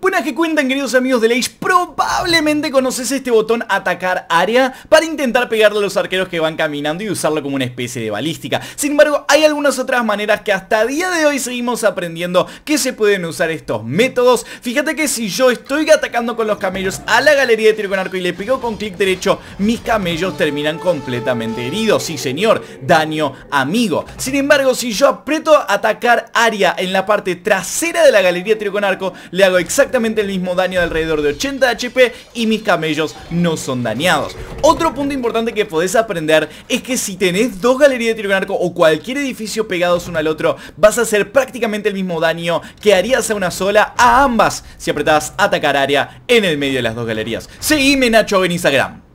Buenas que cuentan, queridos amigos de Age. Probablemente conoces este botón atacar área para intentar pegarle a los arqueros que van caminando y usarlo como una especie de balística. Sin embargo, hay algunas otras maneras que hasta día de hoy seguimos aprendiendo que se pueden usar estos métodos. Fíjate que si yo estoy atacando con los camellos a la galería de tiro con arco y le pego con clic derecho, mis camellos terminan completamente heridos. Sí señor, daño amigo. Sin embargo, si yo aprieto atacar área en la parte trasera de la galería de tiro con arco, le hago exactamente el mismo daño de alrededor de 80 HP y mis camellos no son dañados. Otro punto importante que podés aprender es que si tenés dos galerías de tiro con arco o cualquier edificio pegados uno al otro, vas a hacer prácticamente el mismo daño que harías a una sola a ambas si apretás atacar área en el medio de las dos galerías. Seguime, Nacho, en Instagram.